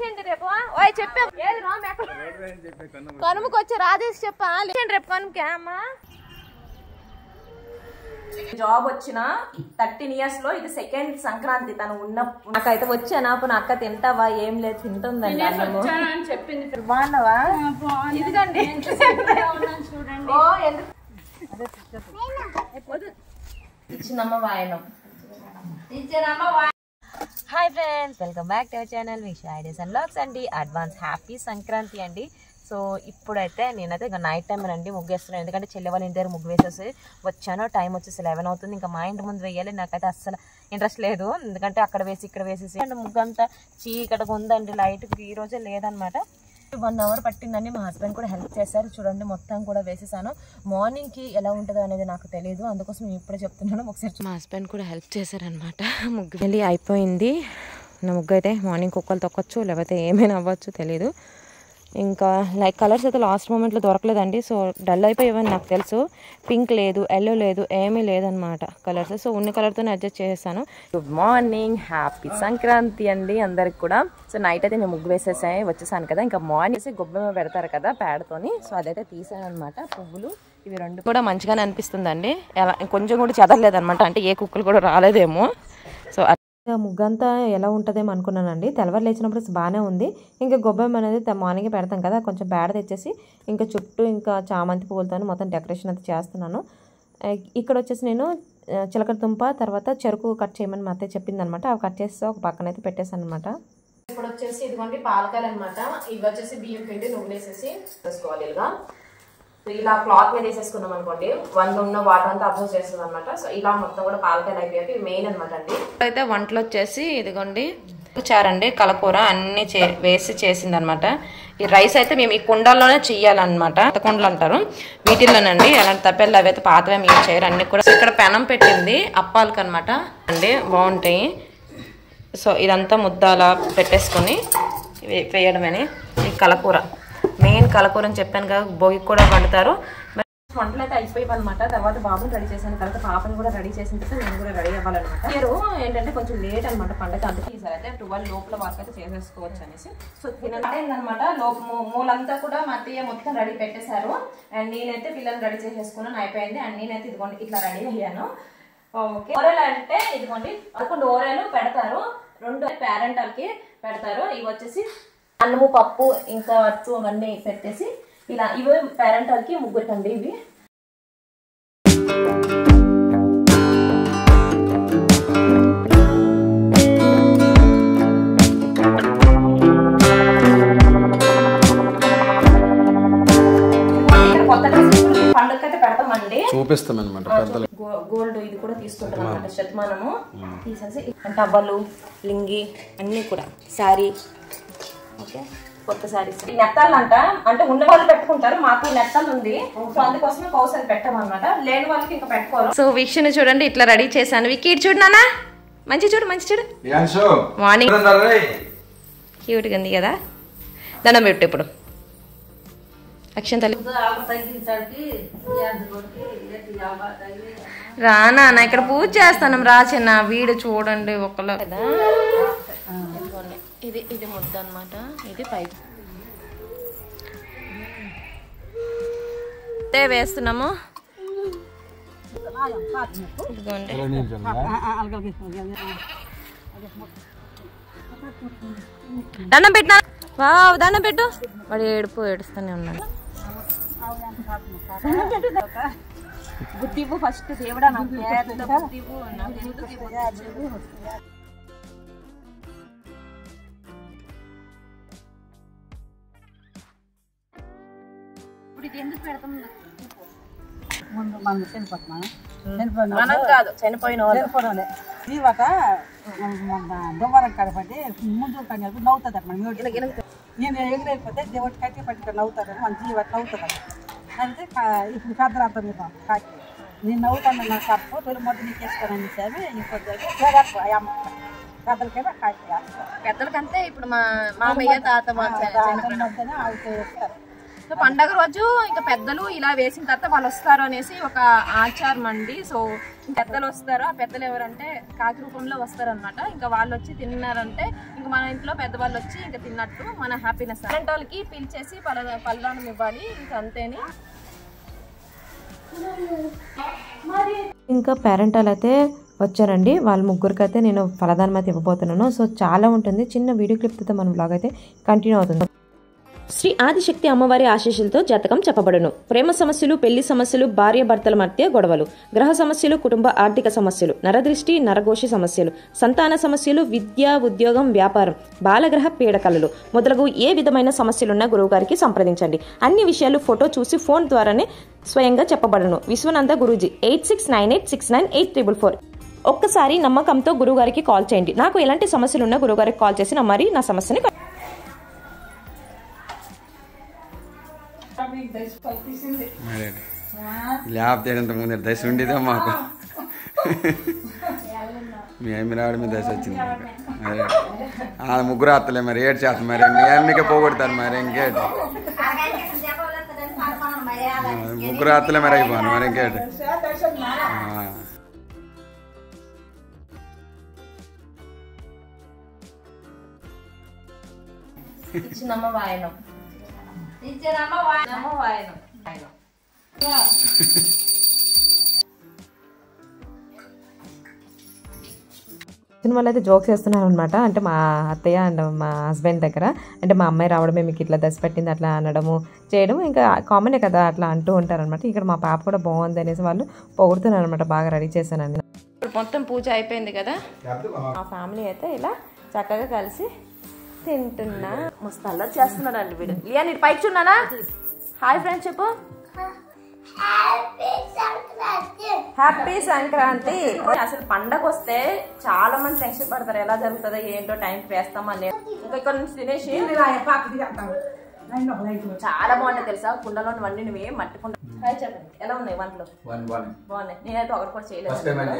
ఏంటి రేపు ఓయ్ చెప్పే ఏది రామ్ ఎక్కడ కనుమకి వచ్చి రాజేష్ చెప్పా రేపు కనుమకి అమ్మా జాబ్ వచ్చిన 13 years లో ఇది సెకండ్ సంక్రాంతి తను ఉన్న నాకైతే వచ్చానా నా అక్క తింటావా ఏం లేదు తింటుందండి చెప్పింది బాగున్నావా ఇదిగండి చూడండి ఇచ్చినమ్మ వాయనం hi friends welcome back to our channel wish ideas and vlogs అండి అడ్వాన్స్ హ్యాపీ సంక్రాంతి అండి సో ఇప్పుడైతే నేనైతే ఇంకా నైట్ టైం అండి ముగ్గు వేస్తున్నాను ఎందుకంటే చెల్లె వాళ్ళ ఇంటి దగ్గర ముగ్గు వేసేసి వచ్చాను టైం వచ్చేసి 11 అవుతుంది ఇంకా మా ఇంటి ముందు వేయాలి నాకైతే అస్సలు ఇంట్రెస్ట్ లేదు ఎందుకంటే అక్కడ వేసి ఇక్కడ వేసేసి అండ్ ముగ్గు అంతా చీకటిగా ఉందండి లైట్ ఈ రోజే లేదనమాట 1 hour పట్టిందండి మా హస్బెండ్ కూడా హెల్ప్ చేశారు చూడండి మొత్తం కూడా వేసేసాను మార్నింగ్కి ఎలా ఉంటుందో అనేది నాకు తెలియదు అందుకోసం నేను ఇప్పుడే చెప్తున్నాను ఒకసారి మా హస్బెండ్ కూడా హెల్ప్ చేశారనమాట ముగ్గు వెళ్ళి అయిపోయింది నా ముగ్గు అయితే మార్నింగ్ కుక్కలు తొక్కొచ్చు లేకపోతే ఏమైనా అవ్వచ్చు తెలియదు ఇంకా లైక్ కలర్స్ అయితే లాస్ట్ మూమెంట్లో దొరకలేదండి సో డల్ అయిపోయేవని నాకు తెలుసు పింక్ లేదు ఎల్లో లేదు ఏమీ లేదనమాట కలర్స్ సో ఉన్న కలర్తోనే అడ్జస్ట్ చేసేసాను గుడ్ మార్నింగ్ హ్యాపీ సంక్రాంతి అండి అందరికి కూడా సో నైట్ అయితే నేను ముగ్గు వేసేసాయి వచ్చేసాను కదా ఇంకా మార్నింగ్ వేసి గొబ్బెమ్మ పెడతారు కదా పేడతోని సో అదైతే తీసాను అనమాట పువ్వులు ఇవి రెండు కూడా మంచిగానే అనిపిస్తుందండి ఎలా కొంచెం కూడా చదవలేదనమాట అంటే ఏ కుక్కలు కూడా రాలేదేమో సో ముగ్గంతా ఎలా ఉంటుందేమో అనుకున్నానండి తెల్లవారు లేచినప్పుడు బాగానే ఉంది ఇంకా గొబ్బెమ్మ అనేది మార్నింగ్ పెడతాం కదా కొంచెం పేడ తెచ్చేసి ఇంకా చుట్టూ ఇంకా చామంతి పువ్వులతో మొత్తం డెకరేషన్ అయితే చేస్తున్నాను ఇక్కడ వచ్చేసి నేను చిలకడ దుంప తర్వాత చెరుకు కట్ చేయమని మా అత్తయ్య చెప్పింది అనమాట అవి కట్ చేసి ఒక పక్కన అయితే పెట్టేసాను అనమాట ఇప్పుడు వచ్చేసి ఇదిగోండి పాలకాయలు అనమాట ఇవి వచ్చేసి బియ్యం పిండి నువ్వులు వేసేసి వేసుకోవాలి ఇలా ఇలా క్లాత్ మీద వేసేసుకున్నాం అనుకోండి 1 ఉన్న వాటర్ అంతా అబ్జర్వ్ చేస్తుంది అనమాట సో ఇలా మొత్తం కూడా పాలకాయలు అయిపోయాక మెయిన్ అనమాట అండి అయితే వంటలు వచ్చేసి ఇదిగోండి చారండి కలకూర అన్ని వేసి చేసింది అనమాట ఈ రైస్ అయితే మేము ఈ కుండల్లోనే చెయ్యాలన్నమాట కుండలు అంటారు వీటిల్లోనండి అలాంటి తప్పెళ్ళు అవి అయితే పాతవేమి యూజ్ చేయరు అన్ని కూడా ఇక్కడ పెనం పెట్టింది అప్పాలకి అనమాట అండి బాగుంటాయి సో ఇదంతా ముద్ద అలా పెట్టేసుకొని వేయడమని ఈ కలకూర మెయిన్ కలకూర అని చెప్పాను కదా భోగి కూడా వండుతారు వంటలు అయితే అయిపోయాయి అనమాట తర్వాత బాబుని రెడీ చేశాను తర్వాత పాపని కూడా రెడీ చేసిన తర్వాత నేను కూడా రెడీ అవ్వాలన్నమాట మీరు ఏంటంటే కొంచెం లేట్ అనమాట పండుగ అందుకే ఈసారి అయితే 12 లోపల వర్క్ అయితే చేసేసుకోవచ్చు అనేసి సో తినమాట మూలంతా కూడా మా అత్తయ్య మొత్తం రెడీ పెట్టేశారు అండ్ నేనైతే పిల్లల్ని రెడీ చేసేసుకున్నాను అయిపోయింది అండ్ నేనైతే ఇదిగోండి ఇట్లా రెడీ అయ్యాను ఓకే ఓరెలు అంటే ఇదిగోండి 11 ఓరెలు పెడతారు 2 పేరెంటల్కి పెడతారు ఇవి వచ్చేసి అన్నము పప్పు ఇంకా అట్టు అవన్నీ పెట్టేసి ఇలా ఇవి పేరెంటల్కి ముగ్గురికండి ఇవి కొత్త పండుగ అయితే పెడతామండి చూపిస్తాం అనమాట గోల్డ్ ఇది కూడా తీసుకుంటాం అనమాట శతమానము తీసేసి టవలు లింగి అన్ని కూడా శారీ ఓకే కొత్త శారీస్ నెత్తాలు అంటే ఉన్న వాళ్ళు పెట్టుకుంటారు మాకు నెత్తాలు ఉంది సో అందుకోసమే కౌసలు పెట్టమన్నమాట లేని వాళ్ళకి ఇంకా పెట్టుకోవాలి సో విష్ణుని చూడండి ఇట్లా రెడీ చేశాను విక్కీ చూడు నాన్న మంచి చూడు మార్నింగ్ క్యూట్గా ఉంది కదా దండం పెట్టు ఇప్పుడు అక్షంతలు రానా ఇక్కడ పూజ చేస్తాను రా చిన్న వీడు చూడండి ఒకళ్ళు కదా ఇది ముద్ద అనమాట ఇది పైపు వేస్తున్నాము దండం పెట్టినా దండం పెట్టు వాడు ఏడుస్తూనే ఉన్నాడు బుద్ధివు ఫస్ట్ దేవుడా ఎందుకు పెడతాం ముందు మనం చనిపోతున్నాం కాదు చనిపోయిన ఒక దువ్వరం కడపడి ముందు కానీ నవ్వుతుంది మనం నేను ఎగిరైపోతే దేవుడి కట్టి పట్టుకొని నవ్వుతాడు మన జీవ నవ్వుతుంది అంటే ఇప్పుడు పెద్దలంతా మీరు కాకి నేను నవ్వుతాను నా తప్పు తొలి మొదటి నీకు వేసుకోనని చెప్పి ఇంకొద్ది అమ్మ పెద్దలకైనా కాకి పెద్దలకంటే ఇప్పుడు మా మామయ్య తాత మధ్యనే ఆవితే వేస్తారు సో పండగ రోజు ఇంకా పెద్దలు ఇలా వేసిన తర్వాత వాళ్ళు వస్తారు అనేసి ఒక ఆచారం అండి. సో పెద్దలు వస్తారు, ఆ పెద్దలు ఎవరంటే కాకి రూపంలో వస్తారు అనమాట. ఇంకా వాళ్ళు వచ్చి తిన్నారంటే ఇంకా మన ఇంట్లో పెద్దవాళ్ళు వచ్చి ఇంకా తిన్నట్టు మన హ్యాపీనెస్. అలాంటి వాళ్ళకి పిలిచేసి పళ్ళానం ఇవ్వాలి, ఇంకా అంతేని. ఇంకా పేరెంటాలు అయితే వచ్చారండి, వాళ్ళ ముగ్గురికి అయితే నేను ఫలదానం అయితే ఇవ్వబోతున్నాను. సో చాలా ఉంటుంది, చిన్న వీడియో క్లిప్తో మన బ్లాగ్ అయితే కంటిన్యూ అవుతుంది. శ్రీ ఆదిశక్తి అమ్మవారి ఆశీస్సులతో జాతకం చెప్పబడును. ప్రేమ సమస్యలు, పెళ్లి సమస్యలు, భార్య భర్తల మధ్య గొడవలు, గ్రహ సమస్యలు, కుటుంబ ఆర్థిక సమస్యలు, నరదృష్టి, నరఘోషి సమస్యలు, సంతాన సమస్యలు, విద్య, ఉద్యోగం, వ్యాపారం, బాలగ్రహ పీడకలలు మొదలగు ఏ విధమైన సమస్యలున్నా గురువు గారికి సంప్రదించండి. అన్ని విషయాలు ఫోటో చూసి ఫోన్ ద్వారానే స్వయంగా చెప్పబడును. విశ్వనంద గురూజీ 8698698444. ఒక్కసారి నమ్మకంతో గురువుగారికి కాల్ చేయండి. నాకు ఎలాంటి సమస్యలున్నా గురువుగారికి కాల్ చేసి మరి నా సమస్యని ల్యాబ్ చేయడంత ముందు దశ ఉండేదే మాకు. మీ అమ్మి రావడం మీద దశ వచ్చింది. అదే ముగ్గురు అత్తలే మరి ఏడు చేస్తాం, మరి మీ అమ్మికే పోగొడతారు మరి ఇంకేటి. ముగ్గురు అత్తలే మరి అయిపోను మరి ఇంకేటి. వాళ్ళు అయితే జోక్స్ చేస్తున్నారు అనమాట. అంటే మా అత్తయ్య అండ్ మా హస్బెండ్ దగ్గర, అంటే మా అమ్మాయి రావడమే మీకు ఇట్లా దశ పెట్టింది అట్లా అనడము చేయడం ఇంకా కామనే కదా, అట్లా అంటూ ఉంటారు అనమాట. ఇక్కడ మా పాప కూడా బాగుంది అనేసి వాళ్ళు పొగుడుతున్నారు అనమాట. బాగా రెడీ చేశానండి. మొత్తం పూజ అయిపోయింది కదా, మా ఫ్యామిలీ అయితే ఇలా చక్కగా కలిసి తింటున్నా. మస్తు అల్లరి చేస్తున్నాడు అండి వీడు. లియా నీకు పైకి చూన్నానా? హాయ్ ఫ్రెండ్స్ చెప్పు. హ్యాపీ సంక్రాంతి. అసలు పండగ వస్తే చాలా మంది టెన్షన్ పడతారు, ఎలా జరుగుతుందో ఏంటో, టైం వేస్తామా అని. ఇంకా ఇక్కడ నుంచి తినేసి చాలా బాగుంటాయి తెలుసా, కుండలో వండినవి మట్టి కుండ. హాయ్ చెప్పండి, ఎలా ఉన్నాయి వంటలు? బాగున్నాయి. నేనైతే ఒకటి కూడా చేయలేదు.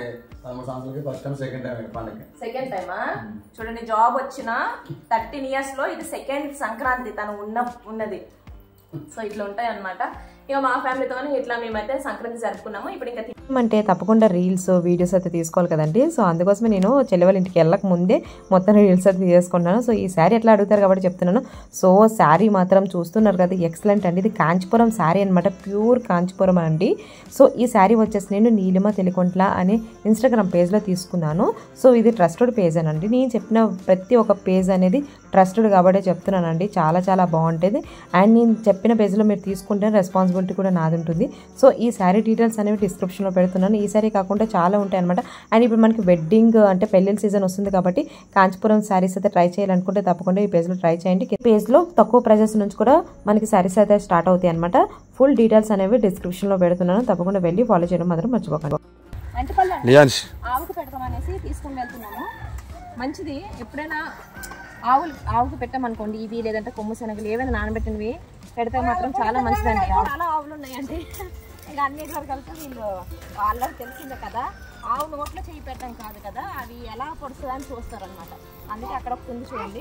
సెకండ్ టైమా? చూడండి, జాబ్ వచ్చిన 13 years లో ఇది సెకండ్ సంక్రాంతి తను ఉన్నది. సో ఇట్లా ఉంటాయి అనమాట. ఇక మా ఫ్యామిలీతో ఇట్లా మేమైతే సంక్రాంతి జరుపుకున్నాము. ఇప్పుడు ఇంకా అంటే తప్పకుండా రీల్స్ వీడియోస్ అయితే తీసుకోవాలి కదండి. సో అందుకోసమే నేను చెల్లెవాళ్ళ ఇంటికి వెళ్ళక ముందే మొత్తం రీల్స్ అయితే తీసుకున్నాను. సో ఈ శారీ ఎట్లా అడుగుతారు కాబట్టి చెప్తున్నాను. సో శారీ మాత్రం చూస్తున్నారు కదా, ఎక్సలెంట్ అండి. ఇది కాంచీపురం శారీ అనమాట, ప్యూర్ కాంచీపురం అండి. సో ఈ శారీ వచ్చేసి నేను నీలిమ తెలికొంట్ల అనే ఇన్స్టాగ్రామ్ పేజ్లో తీసుకున్నాను. సో ఇది ట్రస్టెడ్ పేజ్ అనండి. నేను చెప్పిన ప్రతి ఒక్క పేజ్ అనేది ట్రస్టెడ్ కాబట్టి చెప్తున్నానండి. చాలా చాలా బాగుంటుంది. అండ్ నేను చెప్పిన పేజ్లో మీరు తీసుకుంటే రెస్పాన్సిబిలిటీ కూడా నాది ఉంటుంది. సో ఈ శారీ డీటెయిల్స్ అనేవి డిస్క్రిప్షన్లో పెడుతున్నాను. ఈ శారీ కాకుండా చాలా ఉంటాయి అనమాట. అండ్ ఇప్పుడు మనకి వెడ్డింగ్ అంటే పెళ్ళిళ్ళ సీజన్ వస్తుంది కాబట్టి కాంచీపురం శారీస్ అయితే ట్రై చేయాలనుకుంటే తప్పకుండా ఈ పేజ్లో ట్రై చేయండి. పేజ్లో తక్కువ ప్రైజెస్ నుంచి కూడా మనకి శారీస్ అయితే స్టార్ట్ అవుతాయి అనమాట. ఫుల్ డీటెయిల్స్ అనేవి డిస్క్రిప్షన్లో పెడుతున్నాను, తప్పకుండా వెళ్ళి ఫాలో చేయడం మాత్రం మర్చిపోకండి. ఆవుకు పెడతామనేసి తీసుకుని వెళ్తున్నాము. మంచిది, ఎప్పుడైనా ఆవుకు పెట్టామనుకోండి, ఇవి లేదంటే కొమ్ము శనగలు ఏవైనా నానబెట్టినవి పెడితే మాత్రం చాలా మంచిదండి. చాలా ఆవులు ఉన్నాయండి, ఇక అన్ని కలిపి వీళ్ళు వాళ్ళకి తెలిసిందే కదా, ఆవు నోట్లో చేయి పెట్టడం కాదు కదా, అవి ఎలా పొడుస్తుందని చూస్తారనమాట. అందుకే అక్కడ కుంది చూడండి.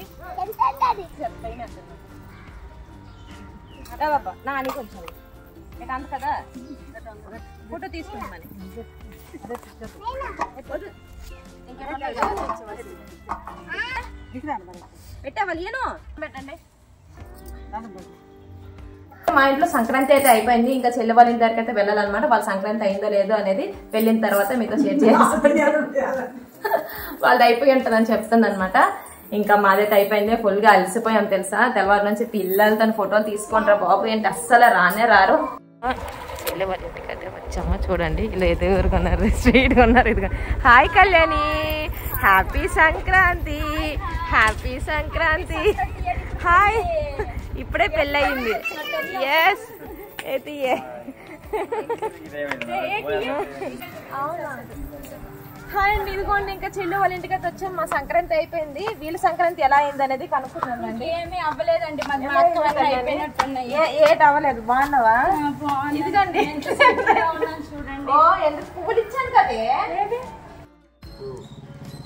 అదే బాబా నాని కొంచెం ఇక అంత కదా, ఫోటో తీసుకుంటామని పెట్టావాళ్ళు పెట్టండి. మా ఇంట్లో సంక్రాంతి అయితే అయిపోయింది. ఇంకా చెల్లి వాళ్ళ ఇంటి దగ్గరికి అయితే వెళ్ళాలన్నమాట. వాళ్ళ సంక్రాంతి అయిందో లేదో అనేది వెళ్ళిన తర్వాత మీతో షేర్ చేయాలి. వాళ్ళది అయిపోయి ఉంటుందని చెప్తుంది అనమాట. ఇంకా మాదైతే అయిపోయింది. ఫుల్ గా అలసిపోయాం తెలుసా. తెల్లవారు నుంచి పిల్లలతో ఫోటోలు తీసుకుంటారా బాబు, ఏంటి అస్సలు రానే రారు. చెల్లి వాళ్ళ ఇంటికి అయితే వచ్చామా చూడండి, ఇలా ఎదురుగా ఉన్నారు, స్ట్రీట్ గా ఉన్నారు. ఇదిగా hi Kalyani, happy Sankranti, happy Sankranti. Hi, ఇప్పుడే పెళ్ళయింది. ఎస్ హాయ్ అండి, ఇదిగోండి ఇంకా చెల్లి వాళ్ళ ఇంటికి అయితే వచ్చాం. మా సంక్రాంతి అయిపోయింది. వీళ్ళ సంక్రాంతి ఎలా అయింది అనేది కనుక్కుంటున్నాండి. ఏమీ అవ్వలేదండి, ఏటి అవ్వలేదు. బాగున్నావా? ఇదిగోండి చూడండి. ఓ ఎందుకు పువ్వులు ఇచ్చాను కదే.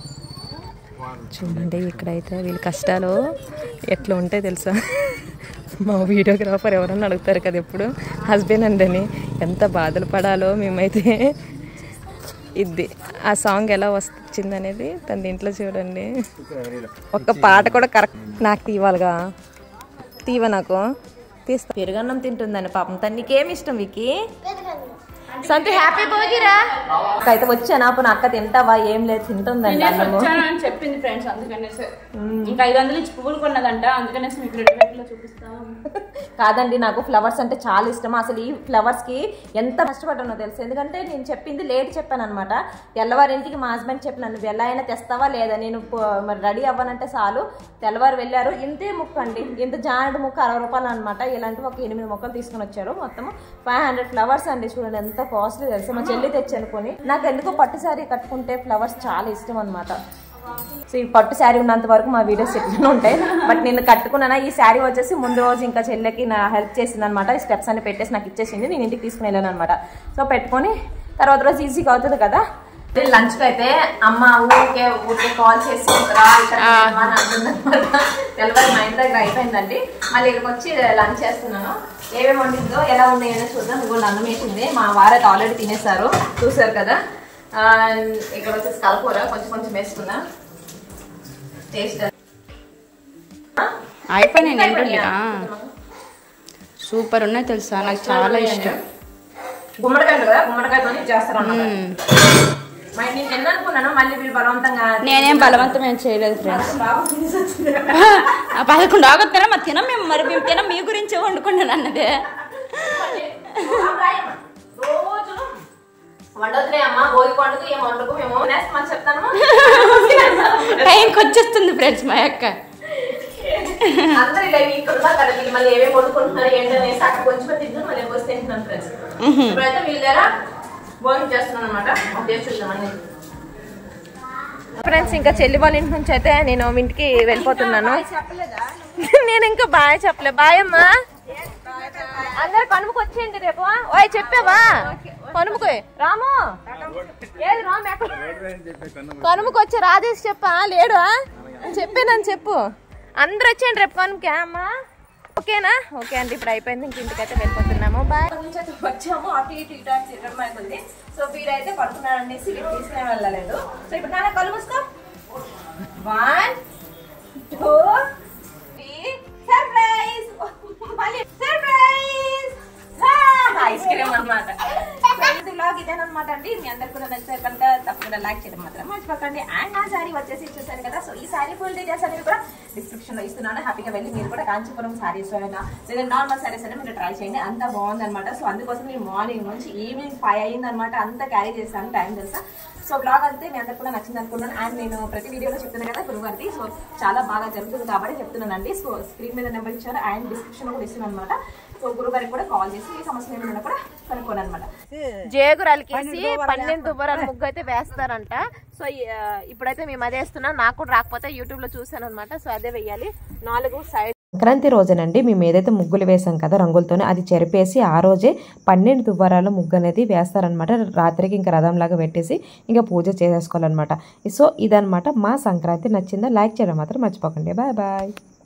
చూడండి ఇక్కడైతే వీళ్ళ కష్టాలు ఎట్లా ఉంటాయి తెలుసా. మా వీడియోగ్రాఫర్ ఎవరన్నా అడుగుతారు కదా ఎప్పుడు హస్బెండ్ అండి ఎంత బాధలు పడాలో మేమైతే. ఇది ఆ సాంగ్ ఎలా వచ్చింది అనేది తన దీంట్లో చూడండి. ఒక్క పాట కూడా కరెక్ట్ నాకు తీవాలిగా తీవ నాకు తీస్తా. పెరుగన్నం తింటుందండి పాపం. తను నీకేమి ఇష్టం వికి? సంతు హ్యాపీ భోగిరా అయితే వచ్చాను అప్పుడు అక్క తింటావా? ఏం లేదు తింటుందండి అని చెప్పింది ఫ్రెండ్స్. అందుకనేసి ఇంకా 500 ఇచ్చి పువ్వులు కొన్నదంట. అందుకనేసి మీకు రెడీమేడ్లో చూపిస్తాను. కాదండి నాకు ఫ్లవర్స్ అంటే చాలా ఇష్టం. అసలు ఈ ఫ్లవర్స్ కి ఎంత కష్టపడ్డానో తెలుసు. ఎందుకంటే నేను చెప్పింది లేట్ చెప్పాను అనమాట. తెల్లవారింటికి మా హస్బెండ్ చెప్పిన నువ్వు ఎలా అయినా తెస్తావా లేదా, నేను మరి రెడీ అవ్వనంటే చాలు. తెల్లవారు వెళ్ళారు. ఇంతే ముక్క అండి, ఇంత జానెడ్ ముక్క 60 రూపాయలు అనమాట. ఇలాంటి ఒక 8 మొక్కలు తీసుకుని వచ్చారు. మొత్తం 500 ఫ్లవర్స్ అండి. చూడండి ఎంత కాస్ట్లీ తెలుసు. మా చెల్లి తెచ్చి అనుకోని. నాకు ఎందుకో పట్టు శారీ కట్టుకుంటే ఫ్లవర్స్ చాలా ఇష్టం అనమాట. సో ఈ పట్టు శారీ ఉన్నంత వరకు మా వీడియోస్ ఎట్లా ఉంటాయి. బట్ నేను కట్టుకున్నాను. ఈ శారీ వచ్చేసి ముందు రోజు ఇంకా చెల్లెకి నా హెల్ప్ చేసింది అనమాట. ఈ స్టెప్స్ అన్ని పెట్టేసి నాకు ఇచ్చేసింది. నేను ఇంటికి తీసుకుని వెళ్ళాను అనమాట. సో పెట్టుకొని తర్వాత రోజు ఈజీగా అవుతుంది కదా. లంచ్ కి అయితే అమ్మ ఊరికే కాల్ చేసి అంటుందన్నమాట. తెల్లవారు మా ఇంటి దగ్గర అయిపోయిందండి. మళ్ళీ ఇక్కడికి వచ్చి లంచ్ చేస్తున్నాను. ఏమేమి వండిందో ఎలా ఉన్నాయో చూద్దాం. ఇవ్వండి అన్నం వేసింది. మా వారైతే ఆల్రెడీ తినేసారు, చూసారు కదా. ఇక్కడ వచ్చేసి కలకూర కొంచెం వేసుకున్నా. టేస్ట్ అయిపోయినాయి. సూపర్ ఉన్నాయి తెలుసా, నాకు చాలా ఇష్టం. గుమ్మడికాయలు కదా, గుమ్మడికాయతో చేస్తారు అన్నమాట. నేను తిన్ననుకున్నాను, మళ్ళీ వీళ్ళు బలవంతంగా. నేనేం బలవంతం ఏం చేయలేదు ఫ్రెండ్స్. 11 ఆగుతారా మరి తినం మేము. మరి మేము తినం, మీ గురించి వండుకున్నాను అన్నదే. రోజు వండొద్దులే అమ్మ, భోగి పండుగ ఏం వండుకు మేము నేస్తామని చెప్తాను. టైంకి వచ్చేస్తుంది ఫ్రెండ్స్ మా యొక్క. అందరూ ఇలా ఇక్కడ కదా మళ్ళీ ఏమేమి వండుకుంటున్నారు ఏంటనేసి అక్కడ కొంచెం తింటున్నాను, మళ్ళీ ఎక్కువ తింటున్నాను ఫ్రెండ్స్. ఇప్పుడైతే వీళ్ళ దగ్గర భోజనం చేస్తున్నాను అనమాట. చూద్దామని ఫ్రెండ్స్. ఇంకా చెల్లి వాళ్ళ ఇంటి నుంచి అయితే నేను ఇంటికి వెళ్ళిపోతున్నాను. నేను ఇంకా బాయ్ చెప్పలే. బాయ్ అమ్మా. అందరు కనుమకు వచ్చేయండి రేపు. ఓయ్ చెప్పావా కనుమకు? రాము ఏది రాము ఎక్కడ కనుమకు వచ్చి రాజేష్ చెప్పా లేడు చెప్పానని చెప్పు. అందరు వచ్చేయండి రేపు కనుమకే అమ్మా. ఓకేనా? ఓకే అండి. ఇప్పుడు అయిపోయింది. ఇంక ఇంటికైతే వెళ్ళిపోతున్నాము. బాయ్. వచ్చాము అటు ఇటు తిరగడం అవుతుంది. సో వీరైతే పడుతున్నాడు అనేసి వీళ్ళు తీసుకునే వెళ్ళలేదు. సో ఇప్పుడు నాన్న కళ్ళు మూసుకో. 1 2 3 సర్ప్రైజ్. సర్ప్రైజ్ ఐస్ క్రీమ్ అనమాట. ఇది బ్లాగ్ ఇదేనమాట అండి. మీ అందరు కూడా నచ్చితే కనుక తప్పకుండా లైక్ చేయడం మాత్రం మర్చిపోకండి. అండ్ నా శారీ వచ్చేసి చూసాను కదా. సో ఈ శారీ ఫుల్ డీటెయిల్స్ అనేవి కూడా డిస్క్రిప్షన్ లో ఇస్తున్నాను. హ్యాపీగా వెళ్ళి మీరు కూడా కాంచీపురం శారీస్ అయినా లేదా నార్మల్ శారీస్ అయినా మీరు ట్రై చేయండి. అంత బాగుంది అనమాట. సో అందుకోసం నేను మార్నింగ్ నుంచి ఈవినింగ్ 5 అయిందనమాట. అంతా క్యారీ చేస్తాను టైం తెలుసా. సో బ్లాగ్ అంతే మీ అందరు కూడా నచ్చింది అనుకున్నాను. అండ్ నేను ప్రతి వీడియోలో చెప్తున్నాను కదా గురువారిది. సో చాలా బాగా జరుగుతుంది కాబట్టి చెప్తున్నానండి. సో స్క్రీన్ మీద నెంబర్ ఇచ్చారు అండ్ డిస్క్రిప్షన్ లో కూడా ఇస్తున్నాను అనమాట. సో గురుగారికి కూడా కాల్ చేసి ఈ సమస్య ఏమైనా కూడా కనుక్కోను అనమాట. జేగురాలకేసి 12 దుబ్బరాల ముగ్గు అయితే వేస్తారంట. సో ఇప్పుడైతే మేము అదే వేస్తున్నాం. నాకు కూడా రాకపోతే యూట్యూబ్ లో చూసాను అనమాట. సో అదే వెయ్యాలి 4 సైడ్. సంక్రాంతి రోజునండి మేము ఏదైతే ముగ్గులు వేసాం కదా రంగులతోనే, అది చెరిపేసి ఆ రోజే 12 దువ్వారాల ముగ్గు అనేది వేస్తారనమాట. రాత్రికి ఇంకా రథంలాగా పెట్టేసి ఇంకా పూజ చేసేసుకోవాలన్నమాట. సో ఇదనమాట మా సంక్రాంతి. నచ్చిందా? లైక్ చేయడం మాత్రం మర్చిపోకండి. Bye bye.